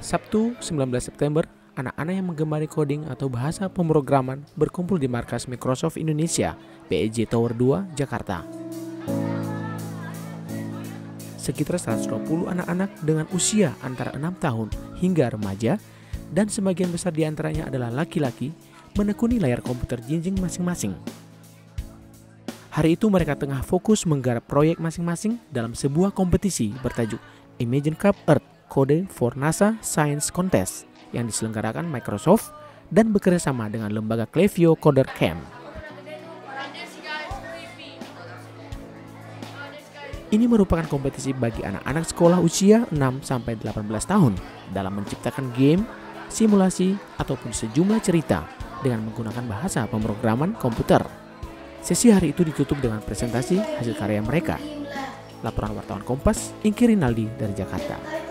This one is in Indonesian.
Sabtu 19 September, anak-anak yang menggemari coding atau bahasa pemrograman berkumpul di markas Microsoft Indonesia, PEJ Tower 2, Jakarta. Sekitar 120 anak-anak dengan usia antara 6 tahun hingga remaja, dan sebagian besar di antaranya adalah laki-laki, menekuni layar komputer jinjing masing-masing. Hari itu mereka tengah fokus menggarap proyek masing-masing dalam sebuah kompetisi bertajuk Imagine Cup Earth Code for NASA Science Contest yang diselenggarakan Microsoft dan bekerjasama dengan lembaga Clevio Coder Camp. Ini merupakan kompetisi bagi anak-anak sekolah usia 6-18 tahun dalam menciptakan game, simulasi, ataupun sejumlah cerita dengan menggunakan bahasa pemrograman komputer. Sesi hari itu ditutup dengan presentasi hasil karya mereka. Laporan wartawan Kompas, Ingki Rinaldi dari Jakarta.